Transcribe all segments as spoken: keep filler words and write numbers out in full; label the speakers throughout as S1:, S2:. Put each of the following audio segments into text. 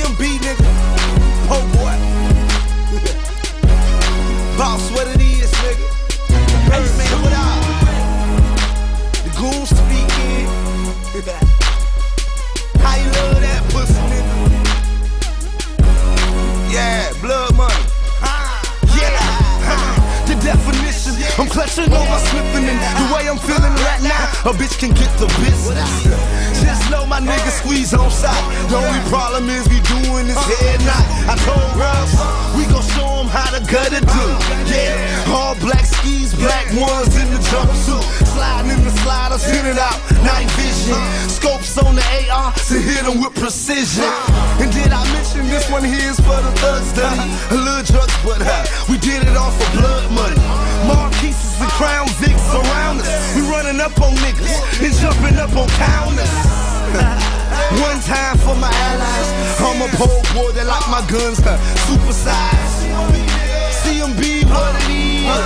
S1: M B, nigga. Oh boy. Boss, what it is, nigga. Hey man, what up? The goons speaking. How you love that pussy, nigga? Yeah, blood money. Yeah, the definition. I'm clutching on my slipping, and the way I'm feeling right now, a bitch can get the business. Just know my nigga squeeze on side. The only problem is we doing this head knot. I told Russ, we gon' show him how to gutter do. Yeah, all black skis, black ones in the jumpsuit. Sliding in the sliders, hit it out, night vision. Scopes on the A R to hit them with precision. And did I mention this one here is for the thug study? A little drugs, but uh, we did it all for blood money. Marquises and Crown Vics around us. We running up on niggas and jumping up on counters. One time for my allies. I'm a pole boy that like my guns huh? Super size. C M B, what it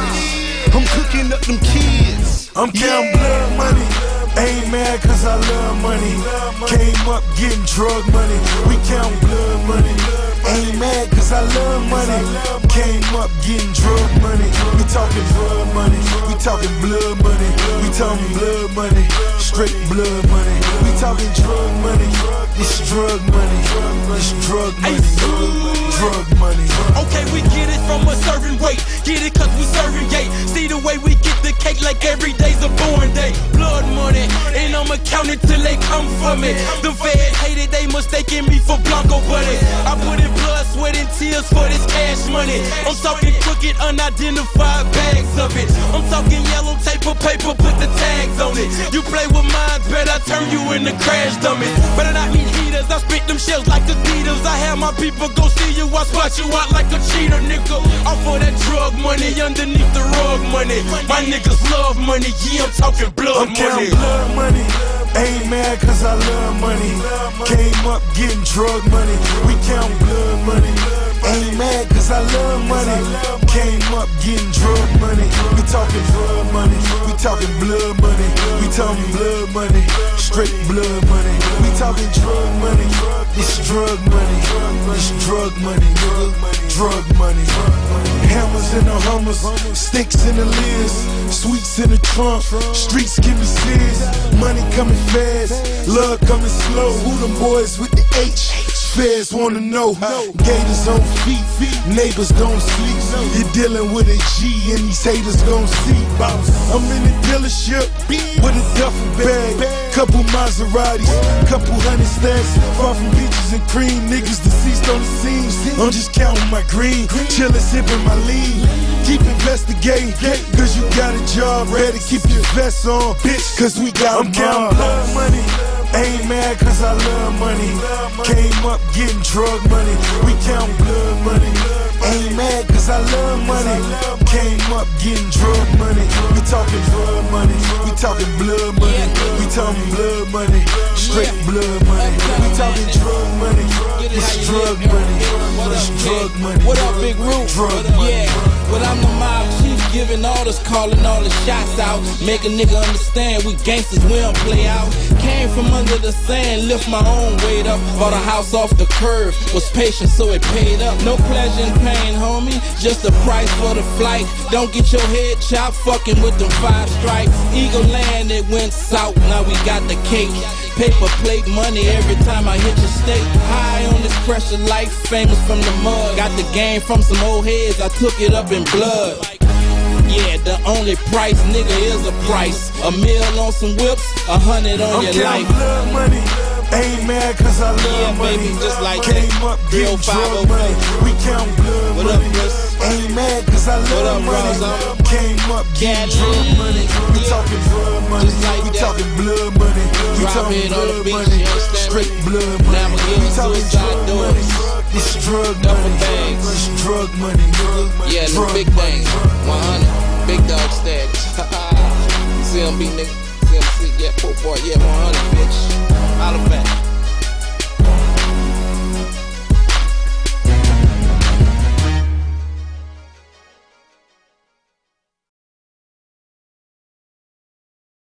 S1: is. I'm cooking up them kids.
S2: I'm counting blood money. Ain't mad cause I love money. Came up getting drug money. We count blood money. Ain't mad cause I love money. Came up getting drug money. We talking drug money. We talking blood money. We talking blood money. Straight blood money. We talking drug money. It's drug money. It's drug money. Drug money.
S3: Okay, we get it from a certain way. Get it cause we serving gay. See the way we get the cake like every day's a born day. Blood money, and I'ma count it till they come for me. The feds hate it, they mistaking me for Blanco Buddy. I put in blood, sweat, and tears for this cash money. I'm talking crooked, unidentified bags of it. I'm talking yellow tape or paper, put the tags on it. You play with mine, better turn you into crash dummies. Better not need heaters, I spit them shells like Adidas. I have my people go see you, I spot you out like a cheater, nigga. Off of that drug money, underneath the rug money. My niggas love money, yeah, I'm talking blood
S2: I'm
S3: money.
S2: counting blood money. Ain't mad cause I love money. Came up getting drug money. We count blood money. Ain't mad cause I love money. Came up getting drug money. We talking drug money. We talking blood money. We talking blood money. Straight blood money. We talking drug money. It's drug money. It's drug money, nigga. Drug money. Hammers in the Hummers, sticks in the lids, sweets in the trunk. Streets give me sears. Money coming fast, love coming slow. Who them boys with the H? Feds wanna know. Gators on feet, neighbors don't sleep. You're dealing with a G and these haters gon' see. I'm in the dealership with a duffel bag, couple Maseratis, couple hundred stacks. Far from beaches and cream, niggas deceased on the scene. I'm just counting my green, chillin' sipping my lean. Keep investigating, cause you got a job. Ready, keep your vest on, bitch, cause we got I'm counting blood money. Ain't mad cause I love money. Came up getting drug money. We count blood money. Ain't mad cause I love money. Came up getting drug money. We talking drug money. We talking blood money. We talking blood money. Straight blood money. We talking drug money. It's drug money. It's drug money.
S3: What up, Big Root?
S2: Drug money.
S3: Yeah, well I'm the mob chief, giving orders, calling all the shots out. Make a nigga understand we gangsters, we don't play out. Came from under the sand, lift my own weight up. Bought a house off the curve, was patient so it paid up. No pleasure and pain, homie, just the price for the flight. Don't get your head chopped, fucking with them five stripes. Eagle land, it went south, now we got the cake. Paper plate money every time I hit your state. High on this pressure life, famous from the mud. Got the game from some old heads, I took it up in blood. Yeah, the only price, nigga, is a price. A meal on some whips, a hundred on
S2: I'm
S3: your life.
S2: Blood money. Ain't mad cause I love
S3: Yeah,
S2: money.
S3: baby, just like
S2: Came
S3: that.
S2: up getting drug money. We count blood
S3: What
S2: money.
S3: up, Chris?
S2: Ain't mad cause I
S3: What
S2: love
S3: up,
S2: money.
S3: Ross?
S2: Came up getting
S3: Cali.
S2: drug money. We
S3: Yeah.
S2: talking drug money.
S3: Just like
S2: we
S3: that.
S2: talking blood money. We
S3: Drop
S2: talking
S3: it on the
S2: blood
S3: beach,
S2: money.
S3: you understand
S2: Straight
S3: me?
S2: blood money.
S3: Now I'ma give
S2: We
S3: them
S2: talking
S3: suicide
S2: drug
S3: doors.
S2: money. It's drug
S3: Duffel
S2: money.
S3: bags.
S2: It's drug money. nigga.
S3: Yeah, the
S2: Drug
S3: big
S2: money.
S3: things, one hundred, big dog status. C M B nigga.